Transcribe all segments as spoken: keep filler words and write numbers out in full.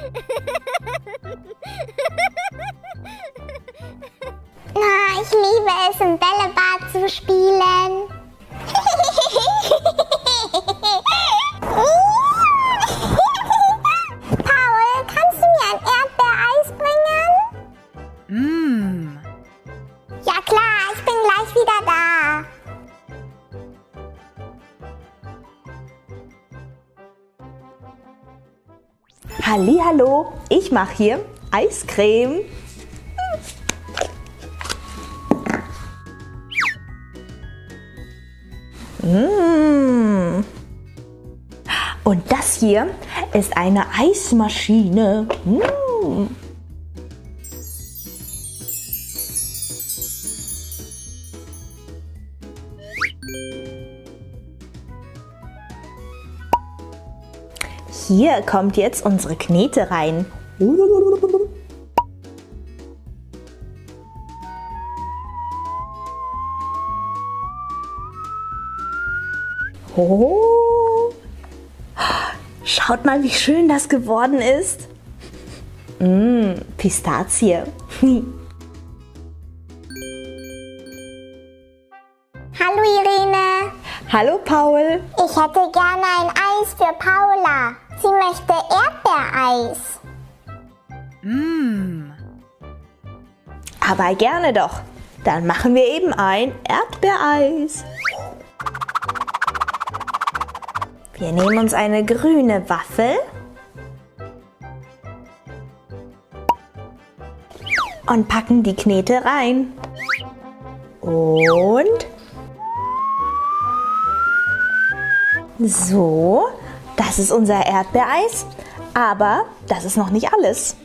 Na, ich liebe es, im Bällebad zu spielen. Paul, kannst du mir ein Erdbeereis bringen? Mm. Ja klar, ich bin gleich wieder da. Hallihallo, ich mache hier Eiscreme. Mmh. Und das hier ist eine Eismaschine. Mmh. Hier kommt jetzt unsere Knete rein. Oh. Schaut mal, wie schön das geworden ist. Mmh, Pistazie. Hallo Irene. Hallo Paul. Ich hätte gerne ein Eis für Paula. Sie möchte Erdbeereis. Mm. Aber gerne doch. Dann machen wir eben ein Erdbeereis. Wir nehmen uns eine grüne Waffel und packen die Knete rein. Und so, das ist unser Erdbeereis, aber das ist noch nicht alles.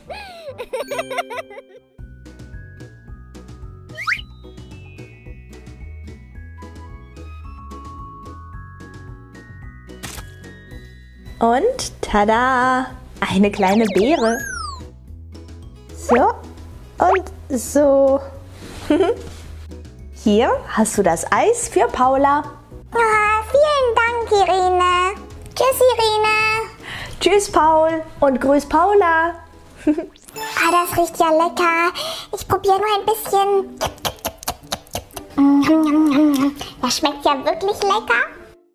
Und tada, eine kleine Beere. So und so. Hier hast du das Eis für Paula. Ah, vielen Dank, Irene. Tschüss, Irene. Tschüss, Paul, und grüß Paula. Ah, das riecht ja lecker. Ich probiere nur ein bisschen. Das schmeckt ja wirklich lecker.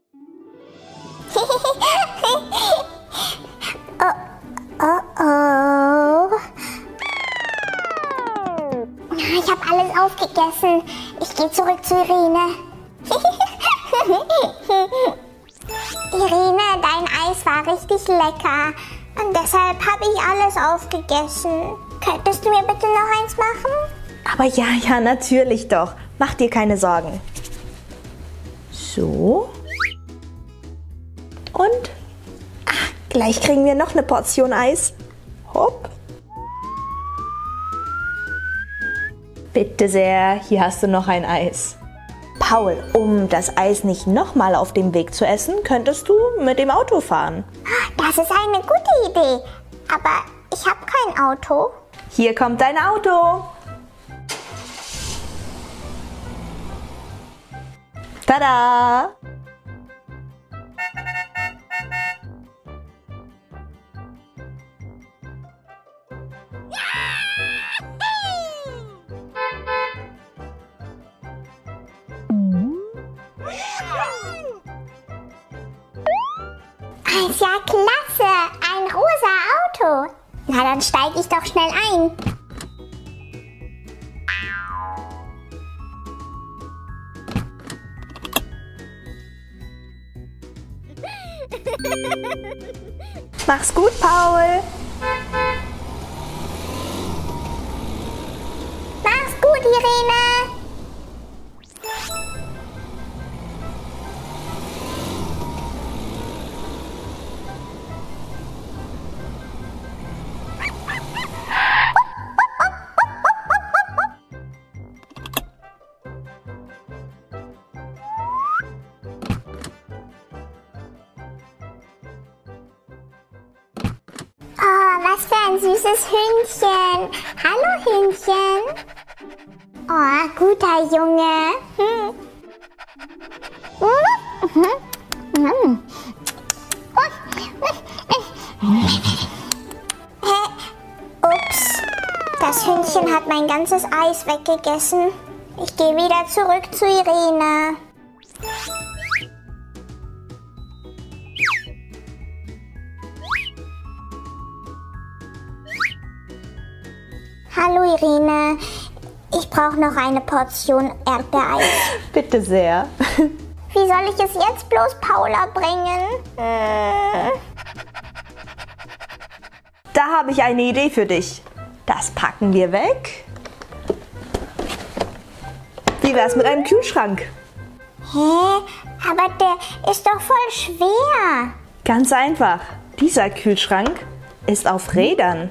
Oh, oh, oh. Ich habe alles aufgegessen. Ich gehe zurück zu Irene. Irene, dein Eis war richtig lecker. Und deshalb habe ich alles aufgegessen. Könntest du mir bitte noch eins machen? Aber ja, ja, natürlich doch. Mach dir keine Sorgen. So. Und ah, gleich kriegen wir noch eine Portion Eis. Hopp. Bitte sehr, hier hast du noch ein Eis. Paul, um das Eis nicht nochmal auf dem Weg zu essen, könntest du mit dem Auto fahren. Das ist eine gute Idee. Aber ich habe kein Auto. Hier kommt dein Auto. Tada! Ist ja klasse. Ein rosa Auto. Na, dann steige ich doch schnell ein. Mach's gut, Paul. Mach's gut, Irene. Was für ein süßes Hündchen. Hallo, Hündchen. Oh, guter Junge. Hm. Hm. Hm. Das Hündchen hat mein ganzes Eis weggegessen. Ich gehe wieder zurück zu Irene. Hallo Irene, ich brauche noch eine Portion Erdbeereis. Bitte sehr. Wie soll ich es jetzt bloß Paula bringen? Hm. Da habe ich eine Idee für dich. Das packen wir weg. Wie wär's mit einem Kühlschrank? Hä? Aber der ist doch voll schwer. Ganz einfach. Dieser Kühlschrank ist auf Rädern.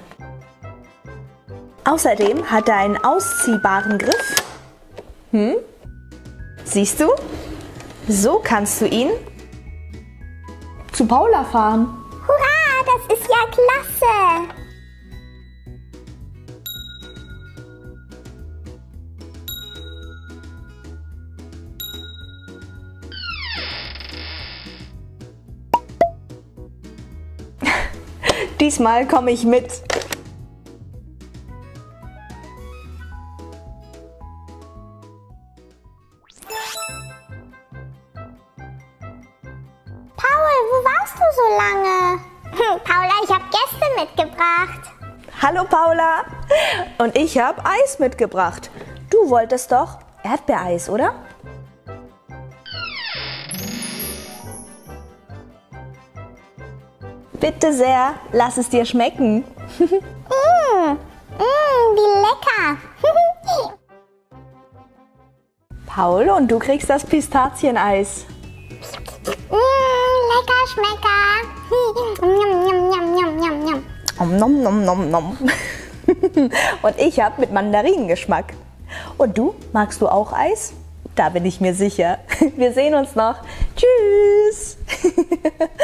Außerdem hat er einen ausziehbaren Griff. Hm? Siehst du? So kannst du ihn zu Paula fahren. Hurra, das ist ja klasse. Diesmal komme ich mit. So lange. Hm, Paula, ich habe Gäste mitgebracht. Hallo Paula. Und ich habe Eis mitgebracht. Du wolltest doch Erdbeereis, oder? Bitte sehr, lass es dir schmecken. Mmh, mmh, wie lecker. Paul, und du kriegst das Pistazieneis. Mmh, lecker, Schmecker. Njam, njam, njam, njam, njam, njam. Nom, nom, nom, nom. Und ich habe mit Mandarinengeschmack. Und du, magst du auch Eis? Da bin ich mir sicher. Wir sehen uns noch. Tschüss.